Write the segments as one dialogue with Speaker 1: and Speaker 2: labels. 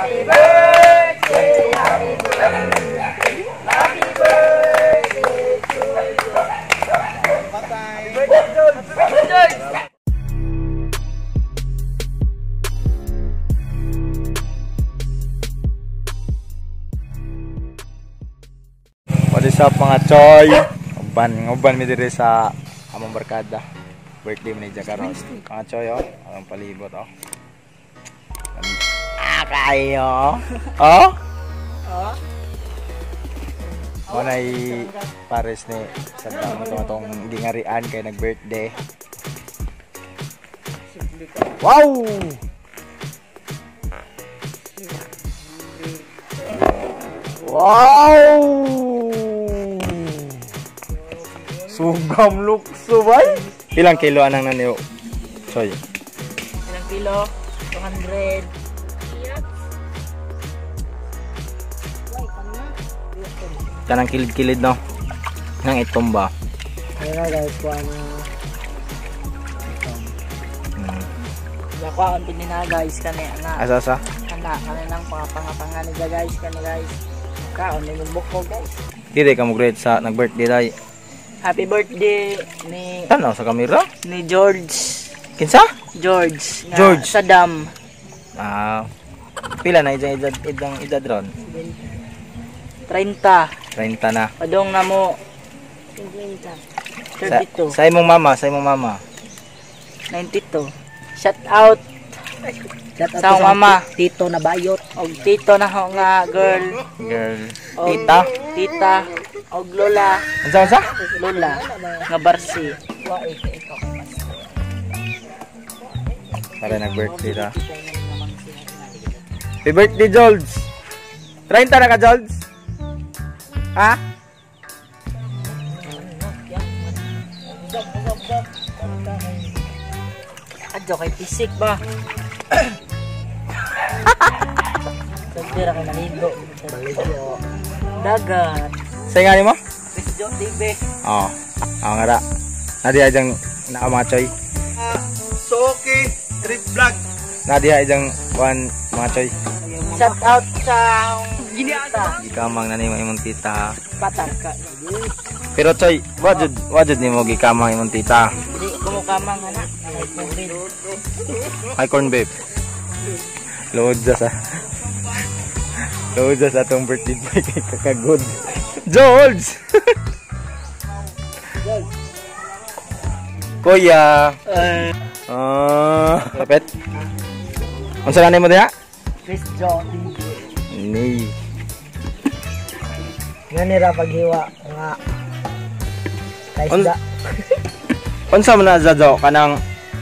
Speaker 1: What is up mga choy? Uban mi diri sa among barkada. Birthday ni Jakaron. Mga choy oh, ang palibot oh. Kayo. Oh? Oh? Manay pares ni Saddam itong gingarian kay nag-birthday. Wow! Wow! Sugam lukso bay. Ilang kilo anang naniyo? Soy.
Speaker 2: Ilang kilo? 200.
Speaker 1: Kanang kilid-kilid no. Nang itomba.
Speaker 2: Ayun na guys, kuha na. Nakuha ang pinina guys kani ana.
Speaker 1: Asa?
Speaker 2: Kana nang pangapanga ni guys kani guys. Kaon ni buko guys.
Speaker 1: Dire ka mo great sa nag-birthday day.
Speaker 2: Happy birthday ni
Speaker 1: Tanaw sa kamera?
Speaker 2: Ni George.
Speaker 1: Kinsa?
Speaker 2: George.
Speaker 1: George
Speaker 2: Saddam.
Speaker 1: Ah. Pila na edad ron?
Speaker 2: 30
Speaker 1: na.
Speaker 2: Padong na mo 32.
Speaker 1: Sa imong mama,
Speaker 2: 92. Shout out sa mama, tito na bayot og tito na ho nga girl. Tita og lola.
Speaker 1: Unsa?
Speaker 2: Lola nga barsi.
Speaker 1: Para nag-birthday ta. Happy birthday, Jolds. 30 na ka, Jolds? Ha?
Speaker 2: Adyo kay pisik ba? Sagdira kay maligo. Dagat.
Speaker 1: Say nga ni mo?
Speaker 2: Pisjo TV.
Speaker 1: Oo. Oo nga ra. Nadia ajang naamachoy.
Speaker 3: Soki Street Vlog.
Speaker 1: Nadia ajang mga choy.
Speaker 2: Shout out sa Ginita.
Speaker 1: Gikamang na nimo imong tita.
Speaker 2: Batak ka.
Speaker 1: Pero choy, wajud nimo gikamang imong tita.
Speaker 2: Di kumukamang anak.
Speaker 1: Hi corn babe. Load sa atong birthday boy kay kakagod. George. Kuya. Kapit. Unsa na nimo diha?
Speaker 2: Chris John.
Speaker 1: Ni.
Speaker 2: Nga nira paghiwa nga kaisda.
Speaker 1: Unsa man na Jo kanang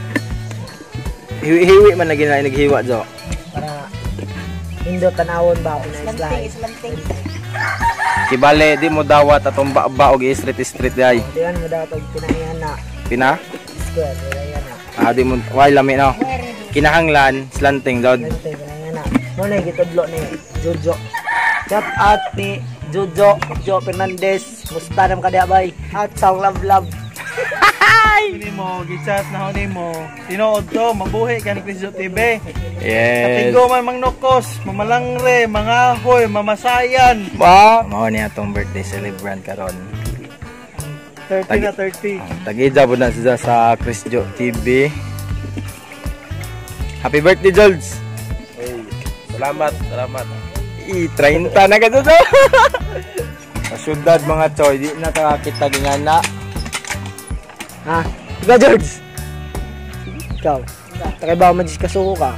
Speaker 1: hiwi man na ginay naghiwa Jo.
Speaker 2: Para indo tanawon ba ako na slide.
Speaker 1: Kibale di mo dawat atong ba og street day.
Speaker 2: Di man mo dawat og pinahian na.
Speaker 1: Pina?
Speaker 2: Square yan na.
Speaker 1: Di mo why lami no. Kinahanglan slanting jod.
Speaker 2: Muna gitudlo ni Jojo. Shout out ni Jojo Fernandez. Musta nam ka diha bay? At sa love.
Speaker 3: Ini mo gichat na ho nimo. Tinuod to mabuhi ka ni Chris TV.
Speaker 1: Yes.
Speaker 3: Katinggo man mangnokos, mamalangre, mangahoy, mamasayan.
Speaker 1: Ba, mao ni atong birthday celebrant karon.
Speaker 3: 30 na 30.
Speaker 1: Tag-ija po na siya sa Chris Jo TV. Happy birthday, Jolds!
Speaker 3: Hey, salamat.
Speaker 1: 30 na ka to. Sa syudad mga choy, di na kakakita ganyan na.
Speaker 2: Ha? Ikaw, George? Ikaw? Takibaw magis kasuko ka?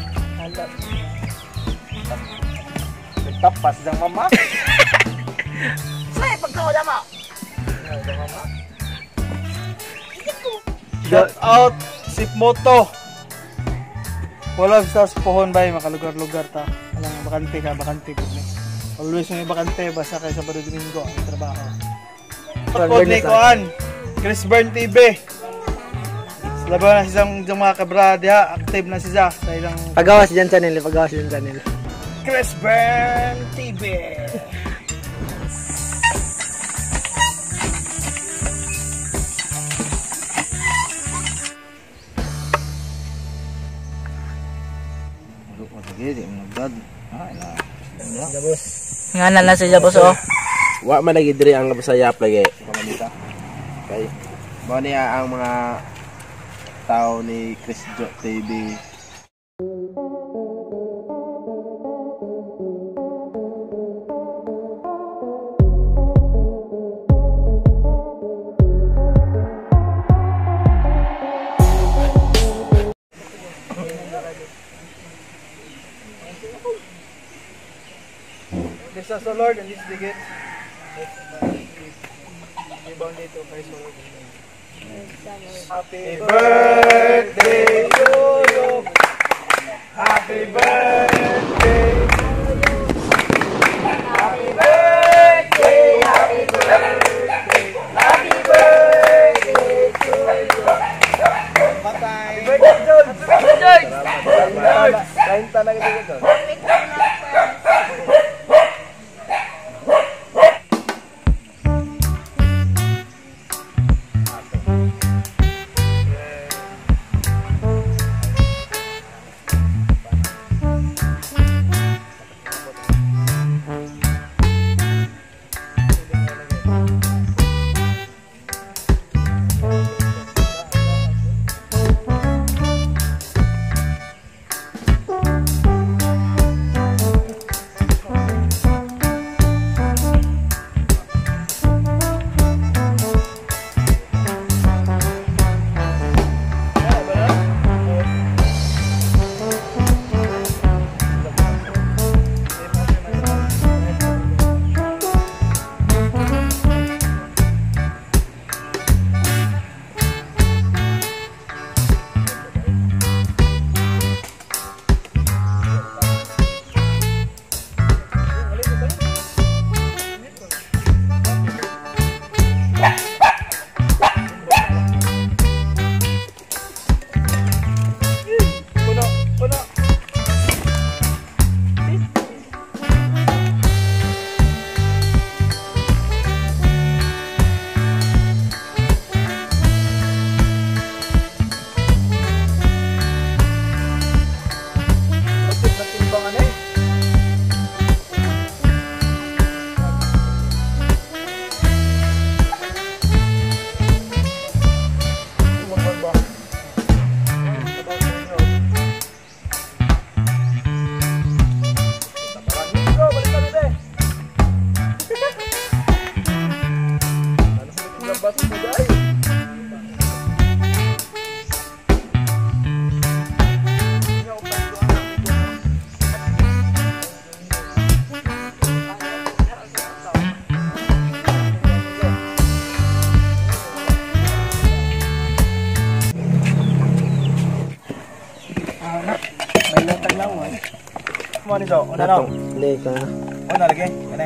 Speaker 1: Nagtapas ng mama.
Speaker 2: Say, pagkawala mo!
Speaker 3: Shout out Sipmoto. Wala sa pohon bay makalugar-lugar ta. Alang bakante ko ni. Always may bakante basta kay Sabado Domingo ang trabaho. Pod ni Kuan, Chris Burn TV. Laban na siyang mga kabra diha, active na siya sa ilang
Speaker 2: Pagawas dyan channel.
Speaker 3: Chris Burn TV.
Speaker 1: Di mo nagdad.
Speaker 2: Jabos.
Speaker 4: Nganan lang si Jabos oh.
Speaker 5: Wa man lagi diri ang sayap lagi. Kamalita. Okay. Mao niya ang mga tao ni Chris Jo TV.
Speaker 3: This is the Lord and this is the gate. Rebound dito kay Lord. Happy birthday to you. Happy birthday to you. Happy birthday, happy birthday. Happy birthday to you. Happy birthday, George. Happy birthday, George. Kain talaga dito. Mo ni so, una no.
Speaker 5: Hindi ka.
Speaker 3: Una lagi, kani.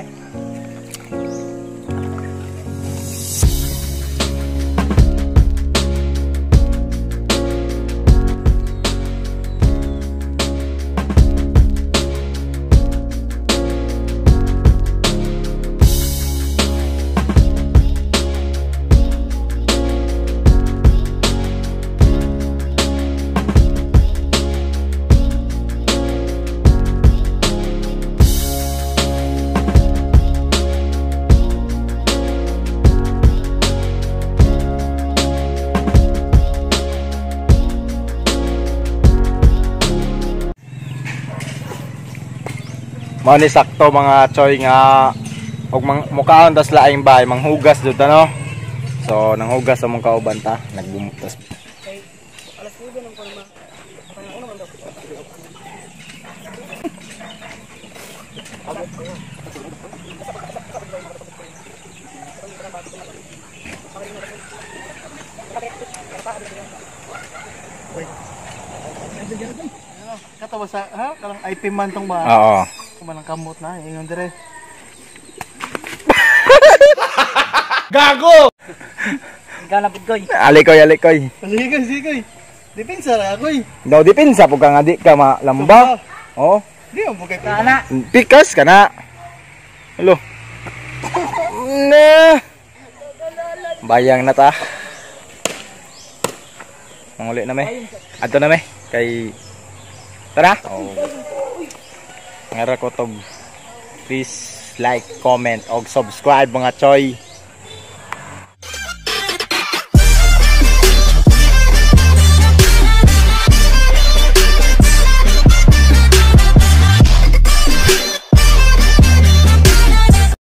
Speaker 1: Mao ni sakto mga choy nga og mukaon tas laing bay manghugas jud no. So nanghugas sa mong kauban ta, nagbumutas.
Speaker 3: Katawa sa ha, karang IP man tong ba?
Speaker 1: Oo.
Speaker 3: Kumalang kamot na, ingon dire.
Speaker 1: Gago!
Speaker 4: Ikaw na pudkoy.
Speaker 1: Alikoy, alikoy.
Speaker 3: Sige, sige. Depensa ra ako eh.
Speaker 1: Daw dipinsa pug ka nga di ka malamba. Oh,
Speaker 3: Di mo kay
Speaker 4: Kana.
Speaker 1: pikas ka na. Hello. Na. Bayang na ta. Manguli na me. Adto na me kay tara. Oh. nga ra ko to. Please like, comment og subscribe mga choy.